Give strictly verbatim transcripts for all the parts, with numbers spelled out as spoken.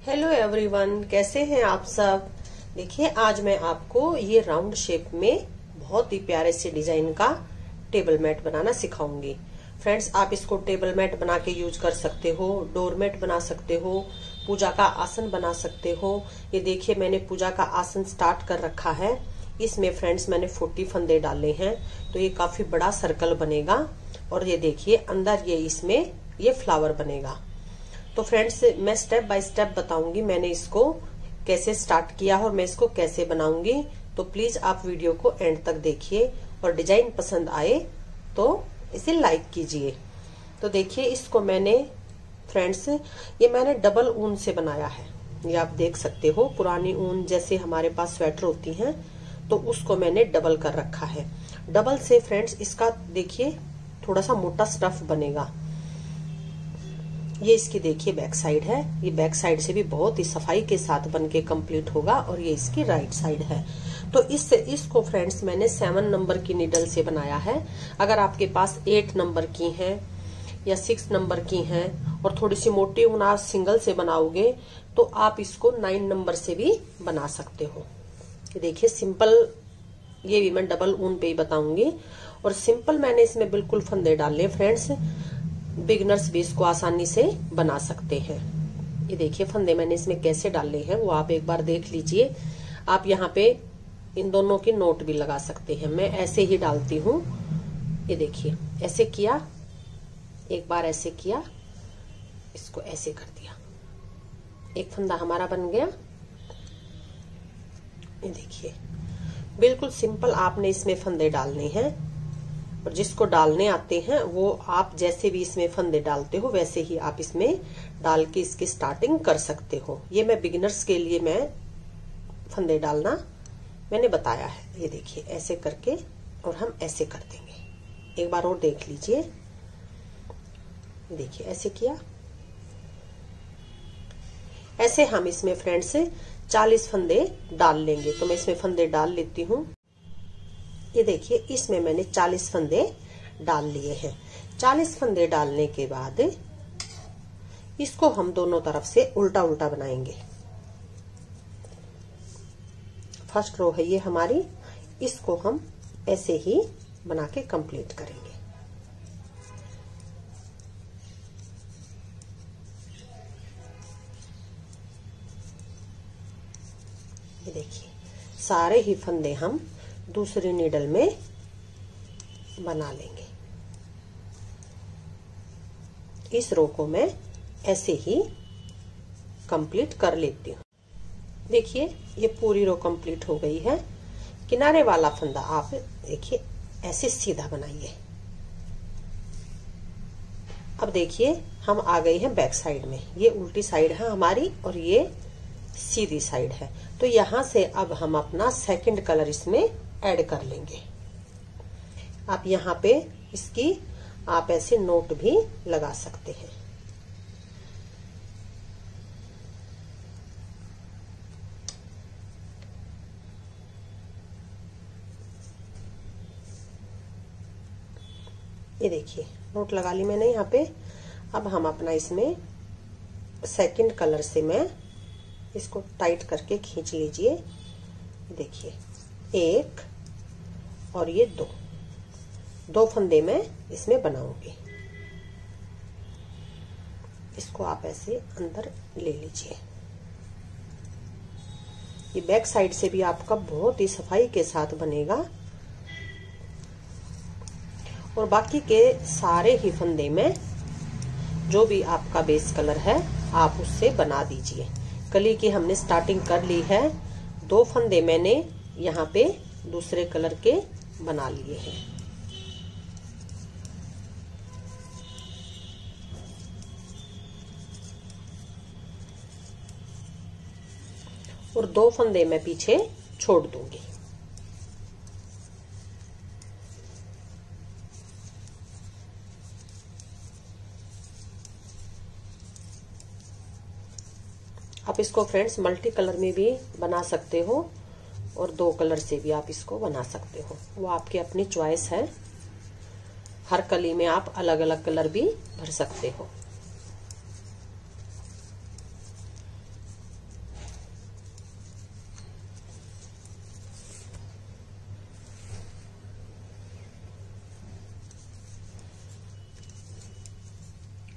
Hello everyone, कैसे हैं आप सब। देखिए आज मैं आपको ये राउंड शेप में बहुत ही प्यारे से डिजाइन का टेबल मैट बनाना सिखाऊंगी। फ्रेंड्स, आप इसको टेबल मैट बना के यूज कर सकते हो, डोर मैट बना सकते हो, पूजा का आसन बना सकते हो। ये देखिए मैंने पूजा का आसन स्टार्ट कर रखा है। इसमें फ्रेंड्स मैंने चालीस फंदे डाले हैं, तो ये काफी बड़ा सर्कल बनेगा। और ये देखिए अंदर ये इसमें ये फ्लावर बनेगा। तो फ्रेंड्स मैं स्टेप बाय स्टेप बताऊंगी मैंने इसको कैसे स्टार्ट किया और मैं इसको कैसे बनाऊंगी। तो प्लीज आप वीडियो को एंड तक देखिए और डिजाइन पसंद आए तो इसे लाइक कीजिए। तो देखिए इसको मैंने फ्रेंड्स ये मैंने डबल ऊन से बनाया है। ये आप देख सकते हो, पुरानी ऊन जैसे हमारे पास स्वेटर होती हैं तो उसको मैंने डबल कर रखा है। डबल से फ्रेंड्स इसका देखिए थोड़ा सा मोटा स्टफ बनेगा। ये इसकी देखिए बैक साइड है, ये बैक साइड से भी बहुत ही सफाई के साथ बनके कंप्लीट होगा। और ये इसकी राइट साइड है। तो इससे इसको फ्रेंड्स मैंने सेवन नंबर की नीडल से बनाया है। अगर आपके पास एट नंबर की हैं या सिक्स नंबर की हैं और थोड़ी सी मोटी ऊन आप सिंगल से बनाओगे तो आप इसको नाइन नंबर से भी बना सकते हो। देखिए सिंपल, ये भी मैं डबल ऊन पे ही बताऊंगी। और सिंपल मैंने इसमें बिल्कुल फंदे डाले फ्रेंड्स, बिगनर्स भी इसको आसानी से बना सकते हैं। ये देखिए फंदे मैंने इसमें कैसे डाले हैं वो आप एक बार देख लीजिए। आप यहाँ पे इन दोनों की नोट भी लगा सकते हैं। मैं ऐसे ही डालती हूँ। ये देखिए ऐसे किया, एक बार ऐसे किया, इसको ऐसे कर दिया, एक फंदा हमारा बन गया। ये देखिए बिल्कुल सिंपल आपने इसमें फंदे डालने हैं। और जिसको डालने आते हैं वो आप जैसे भी इसमें फंदे डालते हो वैसे ही आप इसमें डाल के इसकी स्टार्टिंग कर सकते हो। ये मैं बिगिनर्स के लिए मैं फंदे डालना मैंने बताया है। ये देखिए ऐसे करके और हम ऐसे कर देंगे। एक बार और देख लीजिए। देखिए ऐसे किया, ऐसे हम इसमें फ्रेंड्स चालीस फंदे डाल लेंगे। तो मैं इसमें फंदे डाल लेती हूँ। ये देखिए इसमें मैंने चालीस फंदे डाल लिए हैं। चालीस फंदे डालने के बाद इसको हम दोनों तरफ से उल्टा उल्टा बनाएंगे। फर्स्ट रो है ये हमारी, इसको हम ऐसे ही बना के कंप्लीट करेंगे। ये देखिए सारे ही फंदे हम दूसरी नीडल में बना लेंगे। इस रो को मैं ऐसे ही कंप्लीट कर लेती हूँ। देखिए ये पूरी रो कंप्लीट हो गई है। किनारे वाला फंदा आप देखिए ऐसे सीधा बनाइए। अब देखिए हम आ गए हैं बैक साइड में। ये उल्टी साइड है हमारी और ये सीधी साइड है। तो यहां से अब हम अपना सेकंड कलर इसमें ऐड कर लेंगे। आप यहाँ पे इसकी आप ऐसे नोट भी लगा सकते हैं। ये देखिए नोट लगा ली मैंने यहाँ पे। अब हम अपना इसमें सेकंड कलर से मैं इसको टाइट करके खींच लीजिए। देखिए एक और ये दो दो फंदे मैं इसमें बनाऊंगी। इसको आप ऐसे अंदर ले लीजिए। ये बैक साइड से भी आपका बहुत ही सफाई के साथ बनेगा। और बाकी के सारे ही फंदे में जो भी आपका बेस कलर है आप उससे बना दीजिए। कली की हमने स्टार्टिंग कर ली है। दो फंदे मैंने यहाँ पे दूसरे कलर के बना लिए हैं। और दो फंदे मैं पीछे छोड़ दूंगी। आप इसको फ्रेंड्स मल्टी कलर में भी बना सकते हो और दो कलर से भी आप इसको बना सकते हो, वो आपकी अपनी चॉइस है। हर कली में आप अलग अलग कलर भी भर सकते हो।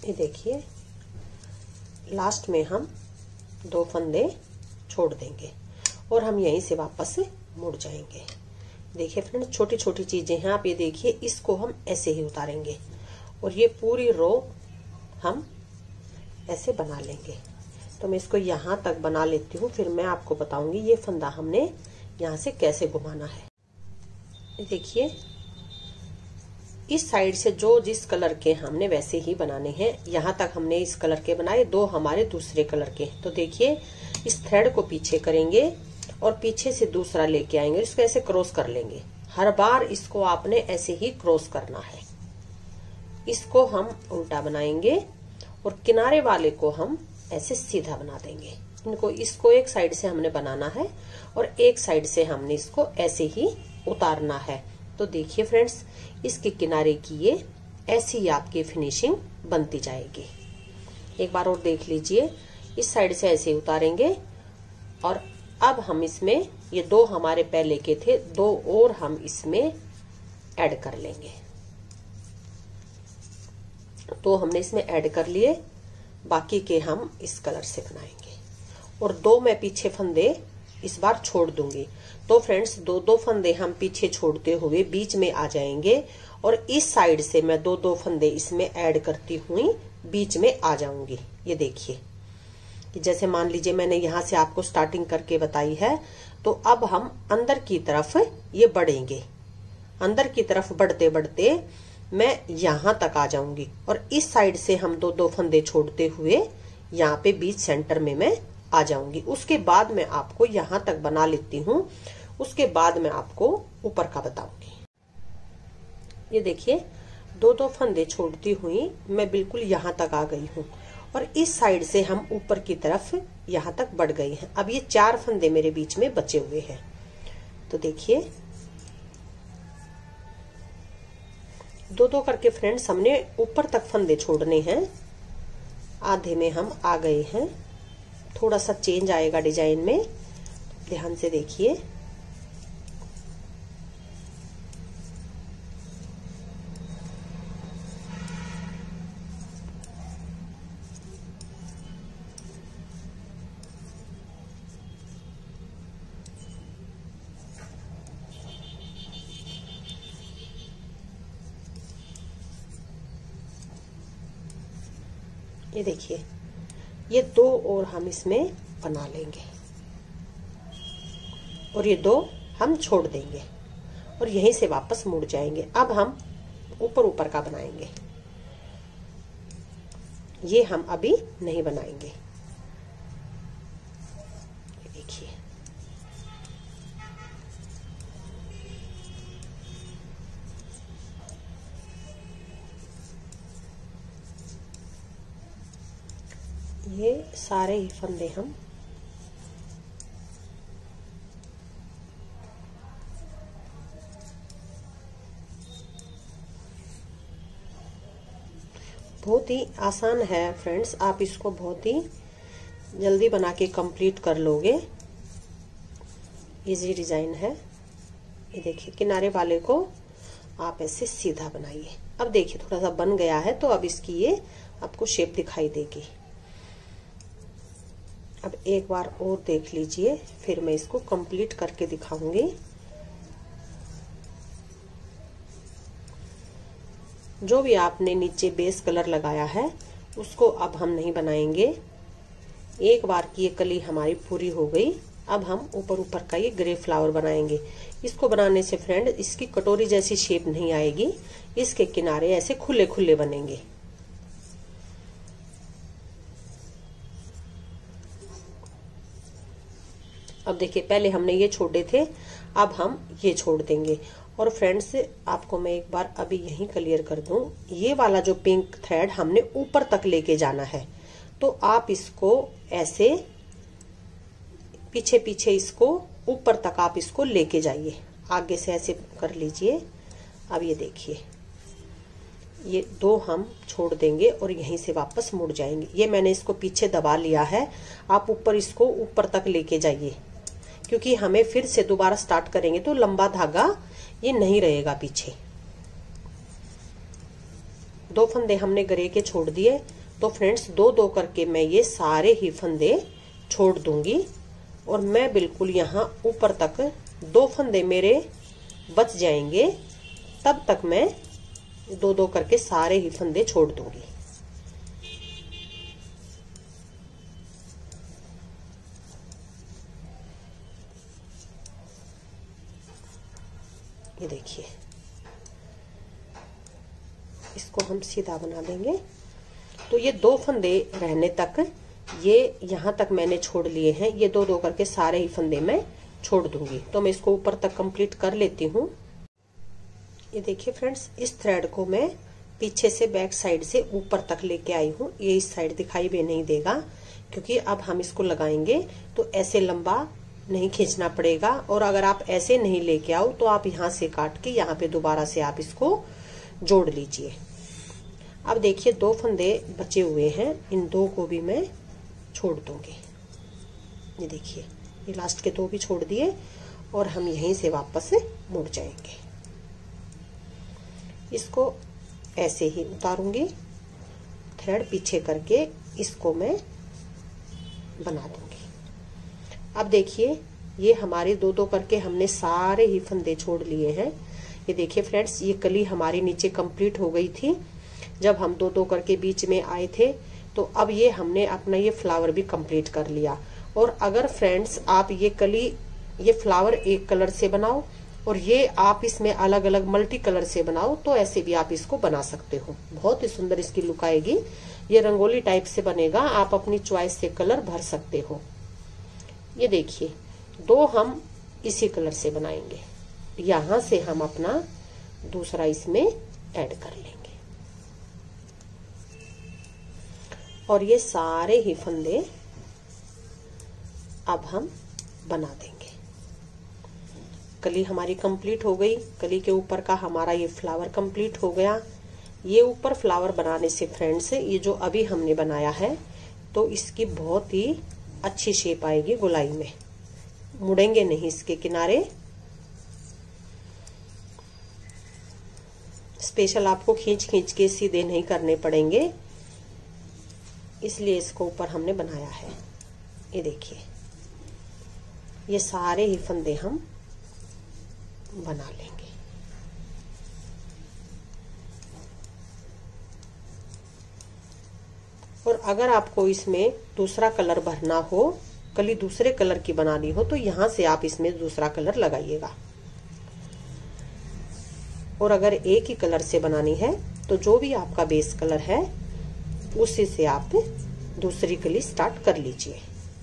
ये देखिए लास्ट में हम दो फंदे छोड़ देंगे और हम यहीं से वापस मुड़ जाएंगे। देखिए फ्रेंड्स छोटी छोटी चीजें हैं, आप ये देखिए, इसको हम ऐसे ही उतारेंगे और ये पूरी रो हम ऐसे बना लेंगे। तो मैं इसको यहाँ तक बना लेती हूँ, फिर मैं आपको बताऊंगी ये फंदा हमने यहाँ से कैसे घुमाना है। देखिए इस साइड से जो जिस कलर के हमने वैसे ही बनाने हैं। यहाँ तक हमने इस कलर के बनाए, दो हमारे दूसरे कलर के। तो देखिए इस थ्रेड को पीछे करेंगे और पीछे से दूसरा लेके आएंगे, इसको ऐसे क्रॉस कर लेंगे। हर बार इसको आपने ऐसे ही क्रॉस करना है। इसको हम उल्टा बनाएंगे और किनारे वाले को हम ऐसे सीधा बना देंगे। इनको इसको एक साइड से हमने बनाना है और एक साइड से हमने इसको ऐसे ही उतारना है। तो देखिए फ्रेंड्स इसके किनारे की ये ऐसी ही आपकी फिनिशिंग बनती जाएगी। एक बार और देख लीजिए, इस साइड से ऐसे ही उतारेंगे और अब हम इसमें ये दो हमारे पहले के थे, दो और हम इसमें ऐड कर लेंगे। तो हमने इसमें ऐड कर लिए, बाकी के हम इस कलर से बनाएंगे और दो मैं पीछे फंदे इस बार छोड़ दूंगी। तो फ्रेंड्स दो दो फंदे हम पीछे छोड़ते हुए बीच में आ जाएंगे और इस साइड से मैं दो दो फंदे इसमें ऐड करती हुई बीच में आ जाऊंगी। ये देखिए कि जैसे मान लीजिए मैंने यहाँ से आपको स्टार्टिंग करके बताई है, तो अब हम अंदर की तरफ ये बढ़ेंगे। अंदर की तरफ बढ़ते बढ़ते मैं यहाँ तक आ जाऊंगी और इस साइड से हम दो दो फंदे छोड़ते हुए यहाँ पे बीच सेंटर में मैं आ जाऊंगी। उसके बाद मैं आपको यहाँ तक बना लेती हूँ, उसके बाद मैं आपको ऊपर का बताऊंगी। ये देखिए दो दो फंदे छोड़ती हुई मैं बिल्कुल यहाँ तक आ गई हूँ और इस साइड से हम ऊपर की तरफ यहाँ तक बढ़ गए हैं। अब ये चार फंदे मेरे बीच में बचे हुए हैं। तो देखिए दो दो करके फ्रेंड्स हमने ऊपर तक फंदे छोड़ने हैं। आधे में हम आ गए हैं, थोड़ा सा चेंज आएगा डिजाइन में, ध्यान से देखिए। ये देखिए ये दो और हम इसमें बना लेंगे और ये दो हम छोड़ देंगे और यहीं से वापस मुड़ जाएंगे। अब हम ऊपर ऊपर का बनाएंगे, ये हम अभी नहीं बनाएंगे। ये देखिए ये सारे ही फंदे हम बहुत ही आसान है फ्रेंड्स, आप इसको बहुत ही जल्दी बना के कंप्लीट कर लोगे। इजी डिजाइन है। ये देखिए किनारे वाले को आप ऐसे सीधा बनाइए। अब देखिए थोड़ा सा बन गया है, तो अब इसकी ये आपको शेप दिखाई देगी। अब एक बार और देख लीजिए, फिर मैं इसको कंप्लीट करके दिखाऊंगी। जो भी आपने नीचे बेस कलर लगाया है उसको अब हम नहीं बनाएंगे। एक बार की ये कली हमारी पूरी हो गई। अब हम ऊपर ऊपर का ये ग्रे फ्लावर बनाएंगे। इसको बनाने से फ्रेंड इसकी कटोरी जैसी शेप नहीं आएगी, इसके किनारे ऐसे खुले खुले बनेंगे। अब देखिए पहले हमने ये छोड़े थे, अब हम ये छोड़ देंगे। और फ्रेंड्स आपको मैं एक बार अभी यहीं क्लियर कर दूं, ये वाला जो पिंक थ्रेड हमने ऊपर तक लेके जाना है, तो आप इसको ऐसे पीछे पीछे इसको ऊपर तक आप इसको लेके जाइए, आगे से ऐसे कर लीजिए। अब ये देखिए ये दो हम छोड़ देंगे और यहीं से वापस मुड़ जाएंगे। ये मैंने इसको पीछे दबा लिया है, आप ऊपर इसको ऊपर तक लेके जाइए, क्योंकि हमें फिर से दोबारा स्टार्ट करेंगे तो लंबा धागा ये नहीं रहेगा पीछे। दो फंदे हमने गरे के छोड़ दिए, तो फ्रेंड्स दो दो करके मैं ये सारे ही फंदे छोड़ दूंगी और मैं बिल्कुल यहाँ ऊपर तक दो फंदे मेरे बच जाएंगे, तब तक मैं दो दो करके सारे ही फंदे छोड़ दूंगी। ये देखिए, इसको हम सीधा बना देंगे। तो ये दो फंदे रहने तक, ये यहाँ तक मैंने छोड़ लिए हैं, ये दो दो करके सारे ही फंदे मैं छोड़ दूंगी। तो मैं इसको ऊपर तक कंप्लीट कर लेती हूँ। ये देखिए फ्रेंड्स, इस थ्रेड को मैं पीछे से बैक साइड से ऊपर तक लेके आई हूँ। ये इस साइड दिखाई भी नहीं देगा, क्योंकि अब हम इसको लगाएंगे तो ऐसे लंबा नहीं खींचना पड़ेगा। और अगर आप ऐसे नहीं लेके आओ तो आप यहाँ से काट के यहाँ पे दोबारा से आप इसको जोड़ लीजिए। अब देखिए दो फंदे बचे हुए हैं, इन दो को भी मैं छोड़ दूंगी। ये देखिए, ये लास्ट के दो भी छोड़ दिए और हम यहीं से वापस मुड़ जाएंगे। इसको ऐसे ही उतारूंगी, थ्रेड पीछे करके इसको मैं बना दूंगी। अब देखिए, ये हमारे दो दो करके हमने सारे ही फंदे छोड़ लिए हैं। ये देखिए फ्रेंड्स, ये कली हमारी नीचे कंप्लीट हो गई थी जब हम दो दो करके बीच में आए थे। तो अब ये हमने अपना ये फ्लावर भी कंप्लीट कर लिया। और अगर फ्रेंड्स आप ये कली, ये फ्लावर एक कलर से बनाओ और ये आप इसमें अलग अलग मल्टी कलर से बनाओ, तो ऐसे भी आप इसको बना सकते हो। बहुत ही सुंदर इसकी लुक आएगी। ये रंगोली टाइप से बनेगा, आप अपनी चॉइस से कलर भर सकते हो। ये देखिए, दो हम इसी कलर से बनाएंगे, यहां से हम अपना दूसरा इसमें ऐड कर लेंगे और ये सारे ही फंदे अब हम बना देंगे। कली हमारी कंप्लीट हो गई, कली के ऊपर का हमारा ये फ्लावर कंप्लीट हो गया। ये ऊपर फ्लावर बनाने से फ्रेंड्स, ये जो अभी हमने बनाया है, तो इसकी बहुत ही अच्छी शेप आएगी गोलाई में, मुड़ेंगे नहीं इसके किनारे। स्पेशल आपको खींच खींच के सीधे नहीं करने पड़ेंगे, इसलिए इसको ऊपर हमने बनाया है। ये देखिए, ये सारे ही फंदे हम बना लेंगे। और अगर आपको इसमें दूसरा कलर भरना हो, कली दूसरे कलर की बनानी हो, तो यहां से आप इसमें दूसरा कलर लगाइएगा। और अगर एक ही कलर से बनानी है तो जो भी आपका बेस कलर है उसी से आप दूसरी कली स्टार्ट कर लीजिए।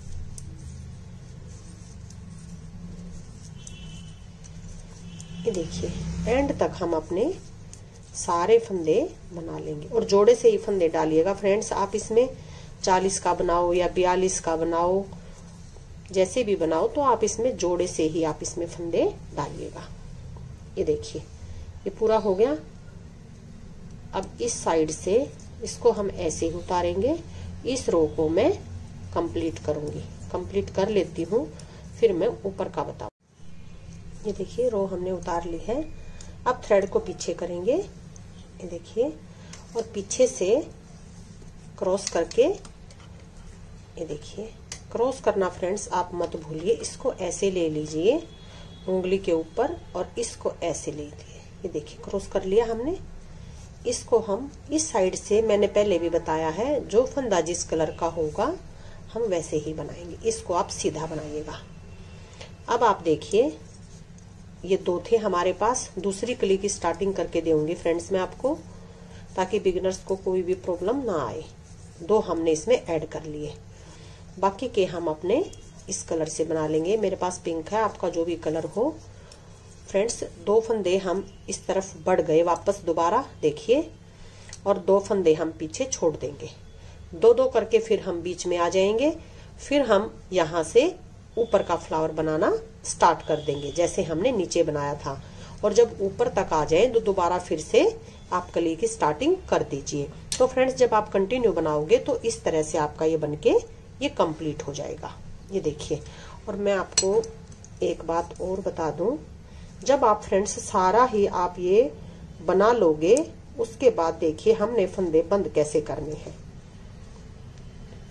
ये देखिए, एंड तक हम अपने सारे फंदे बना लेंगे। और जोड़े से ही फंदे डालिएगा फ्रेंड्स। आप इसमें चालीस का बनाओ या बयालीस का बनाओ, जैसे भी बनाओ, तो आप इसमें जोड़े से ही आप इसमें फंदे डालिएगा। ये देखिए, ये पूरा हो गया। अब इस साइड से इसको हम ऐसे ही उतारेंगे। इस रो को मैं कंप्लीट करूंगी, कंप्लीट कर लेती हूँ, फिर मैं ऊपर का बताऊँ। ये देखिए, रो हमने उतार ली है। अब थ्रेड को पीछे करेंगे, ये देखिए, और पीछे से क्रॉस करके, ये देखिए, क्रॉस करना फ्रेंड्स आप मत भूलिए। इसको ऐसे ले लीजिए उंगली के ऊपर और इसको ऐसे ले लीजिए। ये देखिए, क्रॉस कर लिया हमने। इसको हम इस साइड से, मैंने पहले भी बताया है, जो फंदा जिस कलर का होगा हम वैसे ही बनाएंगे। इसको आप सीधा बनाइएगा। अब आप देखिए, ये दो थे हमारे पास। दूसरी कली की स्टार्टिंग करके दूंगी फ्रेंड्स मैं आपको, ताकि बिगिनर्स को कोई भी प्रॉब्लम ना आए। दो हमने इसमें ऐड कर लिए, बाकी के हम अपने इस कलर से बना लेंगे। मेरे पास पिंक है, आपका जो भी कलर हो। फ्रेंड्स, दो फंदे हम इस तरफ बढ़ गए वापस दोबारा, देखिए, और दो फंदे हम पीछे छोड़ देंगे। दो दो करके फिर हम बीच में आ जाएंगे। फिर हम यहाँ से ऊपर का फ्लावर बनाना स्टार्ट कर देंगे, जैसे हमने नीचे बनाया था। और जब ऊपर तक आ जाए तो दोबारा फिर से आप कली की स्टार्टिंग कर दीजिए। तो फ्रेंड्स, जब आप कंटिन्यू बनाओगे तो इस तरह से आपका ये बनके ये कंप्लीट हो जाएगा। ये देखिए, और मैं आपको एक बात और बता दूं, जब आप फ्रेंड्स सारा ही आप ये बना लोगे, उसके बाद देखिए हमने फंदे बंद कैसे करने हैं।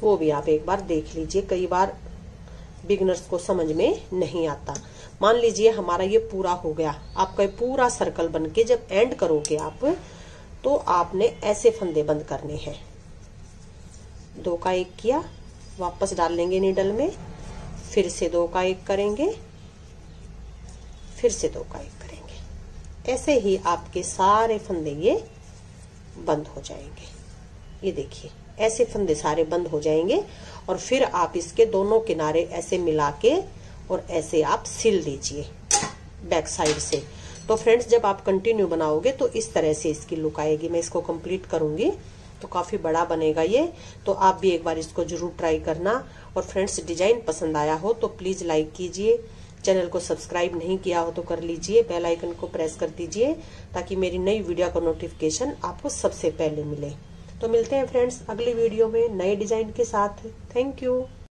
वो भी आप एक बार देख लीजिए। कई बार बिगनर्स को समझ में नहीं आता। मान लीजिए हमारा ये पूरा हो गया, आपका पूरा सर्कल बनके जब एंड करोगे आप, तो आपने ऐसे फंदे बंद करने हैं। दो का एक किया, वापस डाल लेंगे नीडल में, फिर से दो का एक करेंगे, फिर से दो का एक करेंगे। ऐसे ही आपके सारे फंदे ये बंद हो जाएंगे। ये देखिए ऐसे फंदे सारे बंद हो जाएंगे। और फिर आप इसके दोनों किनारे ऐसे मिला के और ऐसे आप सिल दीजिए बैक साइड से। तो फ्रेंड्स जब आप कंटिन्यू बनाओगे तो इस तरह से इसकी लुक आएगी। मैं इसको कंप्लीट करूंगी तो काफी बड़ा बनेगा ये। तो आप भी एक बार इसको जरूर ट्राई करना। और फ्रेंड्स डिजाइन पसंद आया हो तो प्लीज लाइक कीजिए, चैनल को सब्सक्राइब नहीं किया हो तो कर लीजिए, बेल आइकन को प्रेस कर दीजिए ताकि मेरी नई वीडियो का नोटिफिकेशन आपको सबसे पहले मिले। तो मिलते हैं फ्रेंड्स अगली वीडियो में नए डिजाइन के साथ। Thank you.